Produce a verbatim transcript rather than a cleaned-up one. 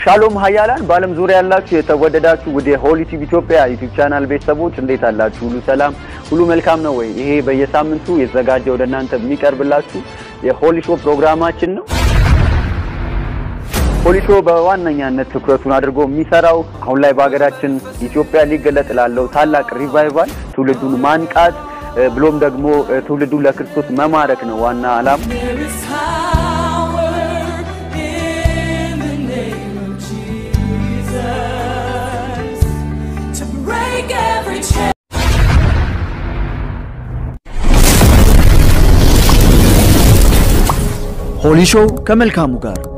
ሻሎም ሀያላን በአለም ዙሪያ ያላችሁ የተወደዳችሁ ወደ ሆሊ ቲቪ ኢትዮጵያ ዩቲዩብ ቻናል ቤተሰቦች እንዴት አላችሁ? ሁሉ ሰላም ሁሉ መልካም ነው ወይ? ይሄ በየሳምንቱ የተዘጋጀ ወደ እናንተ የሚቀርብላችሁ የሆሊ ሾው ፕሮግራማችን ነው። ሆሊ ሾው በዋነኛነት ትኩረቱን አድርጎ የሚሰራው አሁን ላይ በአገራችን ኢትዮጵያ ሊገለጥ ላለው ታላቅ ሪቫይቫል ትውልዱን ማንቃት ብሎም ደግሞ ትውልዱን ለክርስቶስ መማረክ ነው ዋና ዓላማ። ሆሊ ሾው ከመልካሙ ጋር